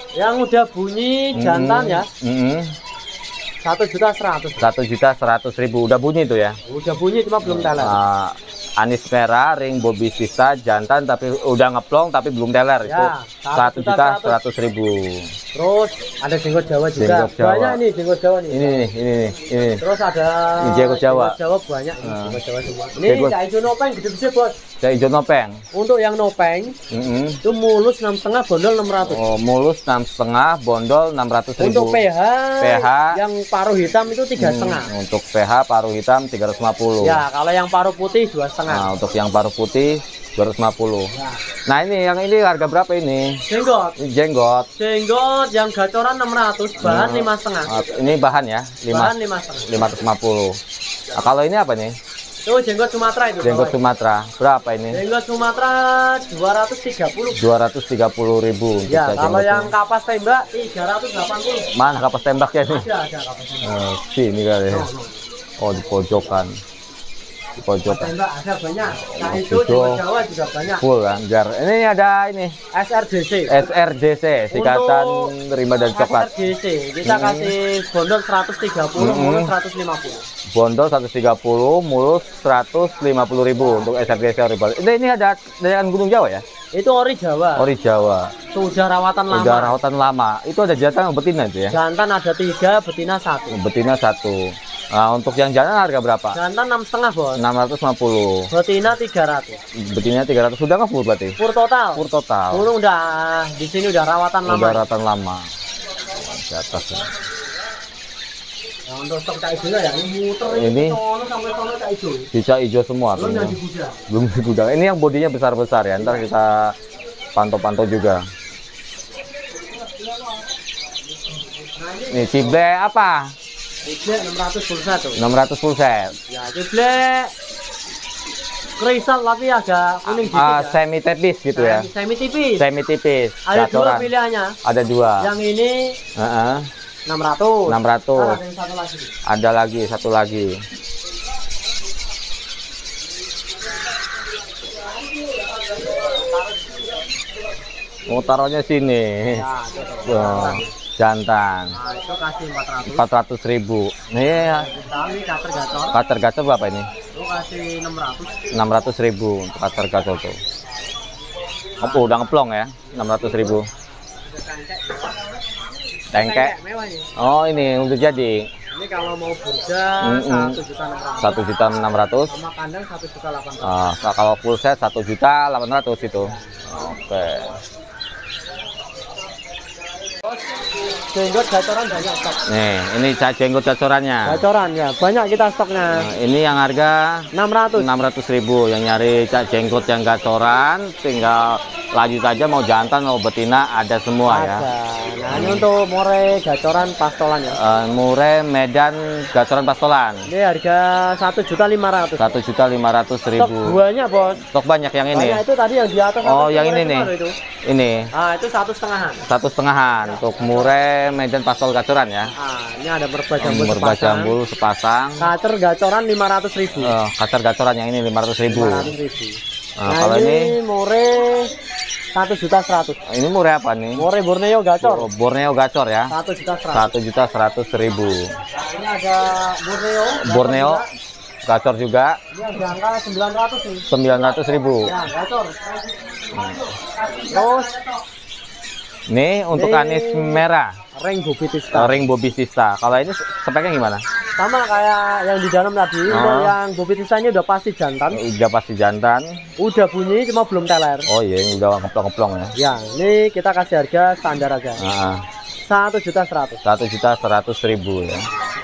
Yang udah bunyi jantan Hmm. ya. Hmm. Satu juta seratus. Satu juta seratus ribu. Udah bunyi tuh ya? Udah bunyi cuma belum teler. Uh, anis merah, ring Bobby Sista, jantan tapi udah ngeplong tapi belum teler. Ya, itu satu juta seratus ribu. Terus ada jenggot Jawa juga. Jenggot Jawa. Banyak nih jenggot Jawa nih. Ini nih, ini nih, ini. Terus ada Ini jenggot Jawa. Jenggot Jawa banyak nih, Nah. jenggot Jawa semua. Ini Jenggot- cak hijau nopeng gede-gede, Bos. Cak hijau nopeng. Untuk yang nopeng Mm-mm. itu mulus enam koma lima, bondol enam ratus. Oh, mulus enam koma lima, bondol enam ratus ribu. Untuk pH, pH yang paruh hitam itu tiga koma lima. Hmm, untuk pH paruh hitam tiga ratus lima puluh. Ya, kalau yang paruh putih dua koma lima. Nah, untuk yang paruh putih dua ratus lima puluh. Nah, Nah, ini yang ini harga berapa ini? jenggot. Ini jenggot. Jenggot yang gacoran enam ratus, bahan Hmm. lima koma lima. Ah, ini bahan ya, Bahan lima koma lima. lima ratus lima puluh. Nah, kalau ini apa nih? Itu jenggot Sumatera itu. Jenggot bawahnya. Sumatera. Berapa ini? Jenggot Sumatera dua ratus tiga puluh. dua ratus tiga puluh ribu. untuk Ya, cak kalau jenggot yang ini. kapas tembak tiga ratus delapan puluh. Mana kapas tembaknya nih? Ada, ada kapas tembak. Eh, sini kali ya. No, no. Oh, di pojokan. Di pojokan. Tembak ada banyak. Nah, itu Itu. jenggot Jawa juga banyak. Full kan, biar ini ada ini S R D C. S R D C, Sikatan Untuk Rimba dan Coklat. S R D C kita Hmm. kasih bondol seratus tiga puluh, Hmm. mulus seratus lima puluh. Bondol seratus tiga puluh, mulus seratus lima puluh ribu untuk S R D C Rimba. Ini ini ada dengan Gunung Jawa ya? Itu ori Jawa. Ori Jawa. Sudah rawatan lama. Udah rawatan lama. Itu ada jantan sama betina itu ya? Jantan ada tiga, betina satu. Betina satu. Nah, untuk yang jantan harga berapa? Jantan enam setengah, Bos. enam ratus lima puluh. Betina tiga ratus. Betina tiga ratus. Sudah nggak full berarti? Pur total. Pur total. Burung udah di sini udah rawatan lama. Udah rawatan lama. Di atas ya. Nah, untuk stok cak hijau ya, ini muter Ini. sono sampai sono cak hijau. Cicak hijau semua. Belum tuh. yang di gudang. Belum di gudang. Ini yang bodinya besar-besar ya. Ntar kita pantau-pantau juga. Nah, ini Nih cible apa? cible enam ratus full set tuh. enam ratus full set. Ya, cible kristal tapi agak kuning dikit Ah, ya. semi tipis gitu ya. Semi tipis. Semi tipis. Ada dua gacoran. pilihannya. Ada dua. Yang ini Heeh. enam ratus. enam ratus. Nah, ada yang satu lagi. Ada lagi satu lagi. Oh, taruhnya sini. Ya, itu tuh. Oh, jantan. Nah, itu kasih empat ratus. empat ratus ribu. Nih ya. Kami cutter gacor. Cutter gacor berapa ini? Itu kasih enam ratus. enam ratus ribu untuk cutter gacor tuh. Oh, udah ngeplong ya. enam ratus ribu. Tengkek. Mewah ini. Oh, ini untuk jadi. Ini kalau mau burga Mm-mm. satu juta enam ratus. satu juta enam ratus. Sama kandang satu juta delapan ratus. Ah, nah, kalau full set satu juta delapan ratus itu. Oke. Jenggot gacoran banyak stok. Nih, ini cak jenggot gacorannya. Gacoran ya, banyak kita stoknya. Nah, ini yang harga enam ratus. enam ratus ribu. Yang nyari cak jenggot yang gacoran tinggal lanjut aja, mau jantan mau betina ada semua ya. Ada. Nah, ini untuk more gacoran pastolan ya. Eh, Mure Medan gacoran pastolan Ini harga satu juta lima ratus. satu juta lima ratus Stok ribu. buahnya, Bos. Stok banyak yang ini. Banyak itu tadi yang di atas. Oh, atas yang more ini nih. kemarin itu. Ini Ah, itu satu setengahan. satu setengahan untuk Mure Medan pastol gacoran ya. Ah, ini ada merba jambul Merba sepasang. jambul sepasang. Kacer gacoran lima ratus ribu. Eh, kacar gacoran yang ini lima ratus ribu. lima ratus ribu. Nah, Nah, kalau ini ini more satu juta seratus. ini murah apa nih? More Borneo gacor Oh, Borneo gacor ya. satu juta seratus. satu juta seratus ribu. Ini ada Borneo. gacor Borneo juga. gacor juga Ini ada angka sembilan ratus nih. sembilan ratus ribu. Ya, gacor. Terus Nih untuk Ini- anis merah ring Bobby Sista. ring Bobby Sista. Kalau ini speknya gimana? Sama kayak yang di dalam tadi. Untuk Oh. yang Bobby Sista ini udah pasti jantan. Udah pasti jantan. Udah bunyi cuma belum teler. Oh iya, ini udah ngeplong-ngeplong ya. Ya, ini kita kasih harga standar aja. Nah, Satu juta seratus. satu juta seratus ribu ya.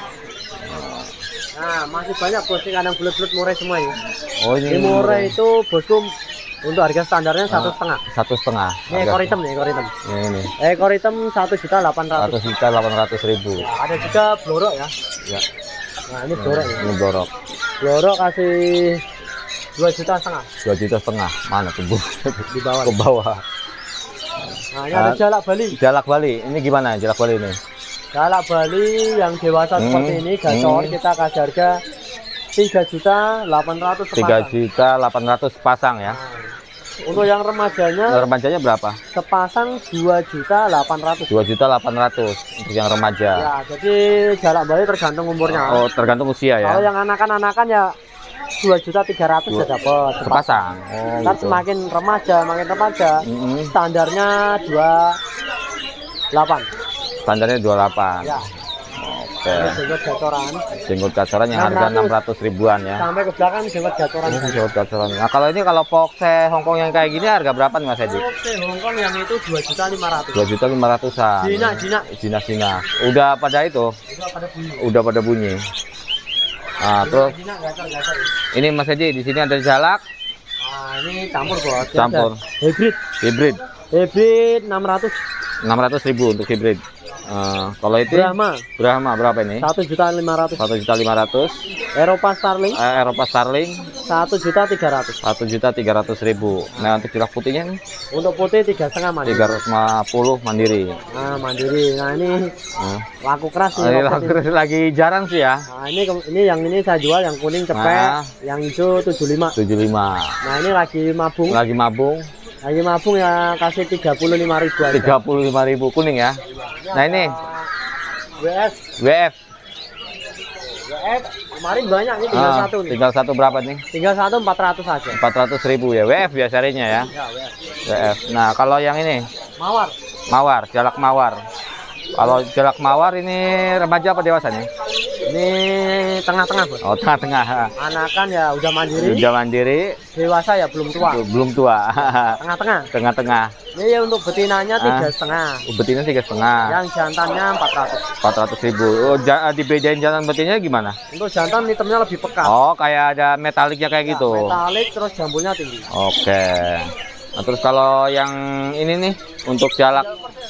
Nah, masih banyak bos ini kadang bulat-bulat murah semua ya. Oh ini Ini murah itu bosku untuk harga standarnya satu setengah. satu setengah. Ini ekor hitam nih, ekor hitam. Ini, ini. Ekor hitam satu juta delapan ratus. satu juta delapan ratus ribu. Ada juga blorok ya. Ya. Nah, ini blorok ya. Ini borok. Blorok kasih dua juta setengah dua juta setengah. Mana tuh Bu? di bawah. Ke bawah. Nah, ini ada Ah. jalak Bali. Jalak Bali. Ini gimana jalak Bali ini? Jalak Bali yang dewasa Hmm, seperti ini gacor hmm. kita kasih harga tiga juta delapan ratus tiga juta delapan ratus pasang ya. Untuk yang remajanya, Nah, remajanya berapa? sepasang dua juta delapan ratus. dua juta delapan ratus untuk yang remaja. Ya, jadi jalak bali tergantung umurnya. Oh, tergantung usia ya. Kalau yang anakan-anakan ya dua juta tiga ratus ya dapat Sepasang. Oh, Ntar gitu. semakin remaja, makin remaja, Mm-mm. standarnya dua delapan. Standarnya dua puluh delapan. Ya, Oke. jenggot gacoran. Jenggot gacoran yang harga enam ratus ribuan ya. Sampai ke belakang jenggot gacoran. Ini jenggot gacoran. Nah, kalau ini kalau pokse Hongkong yang kayak gini harga berapa nih Mas Edi? Oke, Hongkong yang itu dua juta lima ratus. dua juta lima ratusan. Jinak, jinak. Jinak, jinak. Udah pada itu? Udah pada bunyi. Udah pada bunyi. Nah, terus Jinak, gacor, gacor. ini Mas Edi di sini ada jalak Nah, ini campur bos. Campur. Hybrid. hibrid Hybrid enam ratus. enam ratus ribu untuk hibrid. Nah, kalau itu Brahma Brahma berapa ini? satu juta lima ratus. satu juta lima ratus. Eropa Starling Eh, Eropa Starling satu juta tiga ratus. satu juta tiga ratus ribu. Nah, untuk jalak putihnya nih Untuk putih tiga setengah mandiri. tiga ratus lima puluh mandiri. Nah, mandiri. Nah, ini Nah, laku keras nih. ini Rocket ini. lagi, lagi jarang sih ya. Nah, ini ini yang ini saya jual yang kuning cepet, Nah. yang hijau tujuh puluh lima. tujuh puluh lima. Nah, ini lagi mabung. Lagi mabung Lagi mabung ya kasih tiga puluh lima ribu aja. tiga puluh lima ribu kuning ya. Nah, ini W F. W F. W F kemarin banyak ini tinggal Ah, satu nih. tinggal satu berapa nih? Tinggal satu empat ratus aja. empat ratus ribu ya. W F biasanya ya. Ya, W F. W F. Nah, kalau yang ini Mawar. mawar, jalak mawar. Kalau jalak mawar ini remaja apa dewasa nih? Ini tengah-tengah, Bos. Oh, tengah-tengah. Anakan ya udah mandiri, Udah mandiri, dewasa ya belum tua. belum tua. Tengah-tengah. Tengah-tengah. Ini ya untuk betinanya tiga Ah. setengah. Betina tiga setengah. Yang jantannya empat ratus. empat ratus ribu. Oh, ja- dibedain jalan betinanya gimana? Untuk jantan hitamnya lebih pekat. Oh, kayak ada metaliknya kayak Ya, gitu. metalik terus jambulnya tinggi. Oke. Nah, terus kalau yang ini nih untuk jalak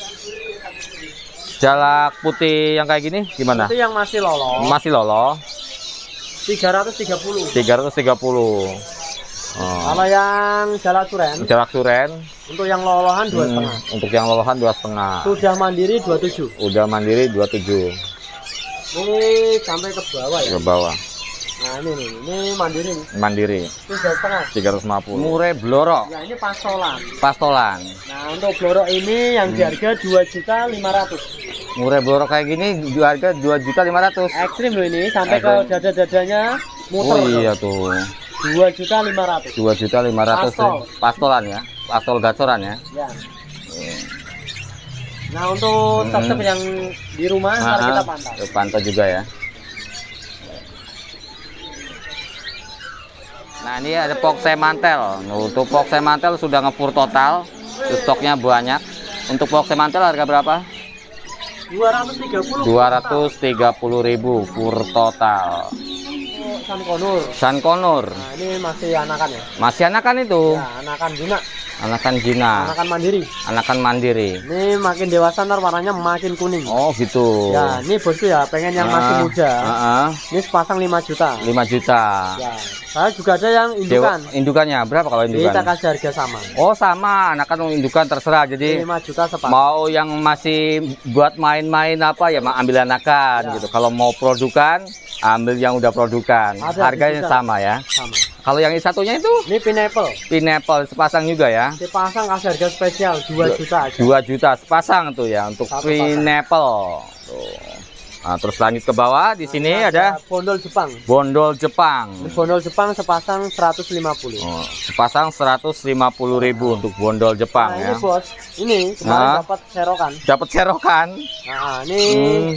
jalak putih yang kayak gini gimana? Itu yang masih lolo. Masih lolo tiga ratus tiga puluh. tiga ratus tiga puluh. Oh. Kalau yang jalak suren, Jalak suren untuk yang lolohan dua hmm, setengah. untuk yang lolohan dua setengah. Sudah mandiri dua puluh tujuh. Udah mandiri dua puluh tujuh Ini sampai ke bawah ya. ke bawah. Nah ini nih, ini mandiri nih. Mandiri Sudah setengah. tiga ratus lima puluh. Mure bloro Ya ini pastolan. pastolan. Nah untuk blorok ini yang di harga dua juta lima ratus. Mure bloro kayak gini di harga dua juta lima ratus. Ekstrim loh ini sampai ke Ekstrim. dada-dadanya muter. Oh iya tuh. dua juta lima ratus. dua juta lima ratus. Pastol. Pastolan ya. Pastol gacoran ya. Ya. Nah untuk Hmm. stok yang di rumah ntar kita Ah, pantau. tuh, pantau juga ya. Nah ini ada pokse mantel. Nah, untuk pokse mantel sudah ngepur total. Terus stoknya banyak. Untuk pokse mantel harga berapa? dua ratus tiga puluh. dua ratus tiga puluh ribu pur total. San Konur. San Konur. Nah ini masih anakan ya. Masih anakan itu. Ya anakan jinak. Anakan Jina. Anakan mandiri. Anakan mandiri. Ini makin dewasa ntar warnanya makin kuning. Oh gitu. Ya, ini bosku ya pengen yang masih Ah, muda. ah, ah. Ini sepasang lima juta. lima juta. Ya, saya juga ada yang Dewa, indukan. indukannya berapa kalau Kita indukan? kasih harga sama. Oh sama, anakan indukan terserah. Jadi lima juta sepasang. mau yang masih buat main-main apa ya ambil anakan Ya. gitu. Kalau mau produkan ambil yang udah produkan. Ada, Harganya bisa. sama ya. Sama. Kalau yang satunya itu Ini pineapple. pineapple sepasang juga ya. Dipasang kasih harga spesial dua juta aja. dua juta sepasang tuh ya untuk Satu pineapple. Tuh. Nah, terus lanjut ke bawah di sini ada bondol Jepang. bondol Jepang. Ini bondol Jepang sepasang seratus lima puluh. Oh, sepasang seratus lima puluh ribu untuk bondol Jepang Nah, ya. ini bos, ini kemarin Nah. dapat serokan. Dapat serokan. Nah, ini Hmm,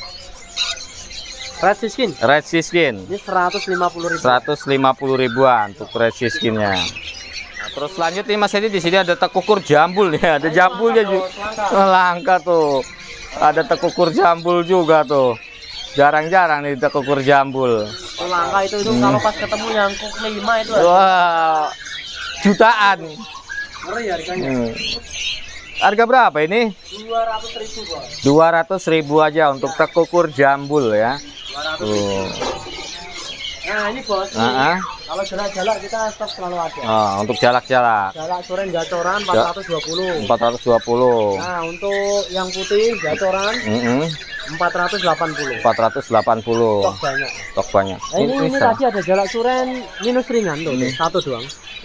red siskin. red siskin. Ini seratus lima puluh ribu. seratus lima puluh ribuan untuk red siskinnya. Nah, terus lanjut nih Mas Edi di sini ada tekukur jambul ya, ada jambulnya juga. Oh, langka tuh. Ada tekukur jambul juga tuh. Jarang-jarang nih tekukur jambul. Itu langka itu itu kalau pas ketemu yang kok lima itu Wah, jutaan. ngeri harganya. Hmm. Harga berapa ini? dua ratus ribu bos. dua ratus ribu aja untuk tekukur jambul ya. dua ratus ribu. Tuh. Nah ini bos, ini, Ah, ah. kalau jalak-jalak kita stok selalu ada. Oh, untuk jalak-jalak Jalak suren gacoran empat ratus dua puluh. empat ratus dua puluh. Nah untuk yang putih gacoran Mm-mm. empat ratus delapan puluh. empat ratus delapan puluh. Stok banyak. Stok banyak. Nah, ini, ini bisa. tadi ada jalak suren minus ringan tuh, Hmm. satu doang.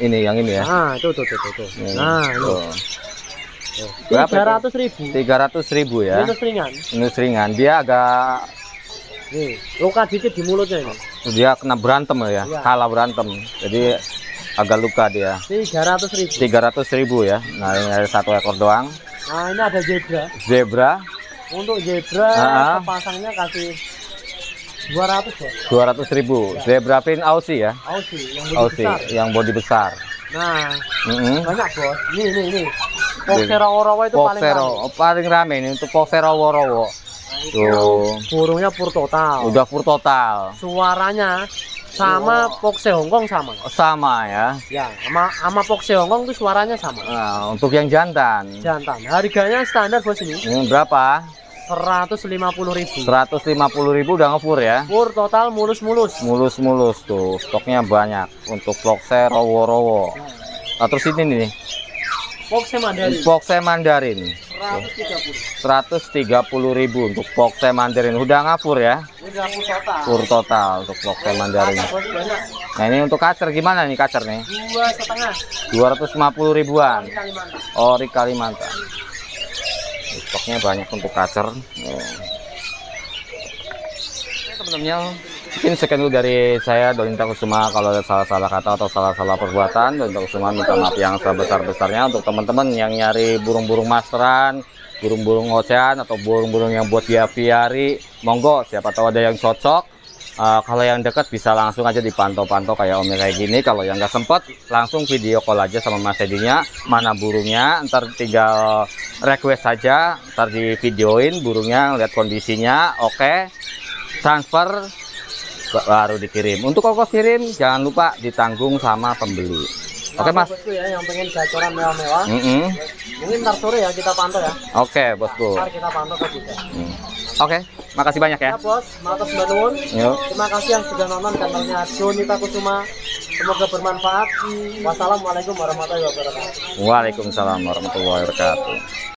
Ini yang ini ya. Nah, itu tuh tuh tuh. tuh. Ini. Nah, ini. Tuh. Berapa tiga ratus ribu. tiga ratus ribu ya. Ini ringan. Ini ringan. Dia agak Nih, luka dikit di mulutnya ini. dia kena berantem ya, Ya. kalah berantem. Jadi agak luka dia. tiga ratus ribu. tiga ratus ribu ya. Nah, ini ada satu ekor doang. Nah, ini ada zebra. Zebra Untuk zebra Ah. sepasangnya kasih dua ratus ya. dua ratus ribu. Zebra pin Aussie ya. Aussie yang bodi Aussie besar. yang body besar. Nah, Mm-hmm. banyak bos. Nih nih nih. Poxero Worowo itu paling Poxero rame. oh, paling rame ini untuk Poxero Worowo. Tuh, Burungnya pur total. udah full total. Suaranya sama Poxe Hongkong sama. Sama ya. Ya, sama sama Poxe Hongkong itu suaranya sama. Nah, untuk yang jantan. Jantan. Harganya standar bos ini Ini berapa? seratus lima puluh ribu. seratus lima puluh ribu udah ngepur ya. Pur total mulus-mulus. Mulus-mulus tuh. Stoknya banyak untuk Poxero Worowo. Nah, terus ini nih. Poxe Mandarin Poxe Mandarin. seratus tiga puluh. seratus tiga puluh ribu untuk Poxe Mandarin. Udah ngapur ya. Udah pur total. Pur total untuk Poxe Mandarin. Bos banyak. Nah, ini untuk kacer gimana nih kacer nih? Dua setengah. dua ratus lima puluh ribuan. Kalimantan. Ori Kalimantan. Stoknya banyak untuk kacer. Oh. Teman-temannya, mungkin sekian dulu dari saya Dolinta Kusuma. Kalau ada salah-salah kata atau salah-salah perbuatan, Dolinta Kusuma minta maaf yang sebesar-besarnya. Untuk teman-teman yang nyari burung-burung masteran, burung-burung ocean atau burung-burung yang buat diaviari, monggo, siapa tahu ada yang cocok. Uh, kalau yang dekat bisa langsung aja dipantau-pantau kayak Om kayak gini. Kalau yang nggak sempet, langsung video call aja sama Mas Edinya, mana burungnya, ntar tinggal request saja, ntar di videoin burungnya, lihat kondisinya, oke, transfer, baru dikirim. Untuk ongkos kirim jangan lupa ditanggung sama pembeli. Oke Mas. Bosku ya yang pengen gacoran mewah-mewah. Mm -mm. Mungkin ntar sore ya kita pantau ya. Oke bosku. Ntar kita pantau ke kita. Hmm. Oke, makasih banyak ya. Ya bos, matur nuwun. Yuk. Terima kasih yang sudah nonton channelnya Donita Kusuma. Semoga bermanfaat. Wassalamualaikum warahmatullahi wabarakatuh. Waalaikumsalam warahmatullahi wabarakatuh.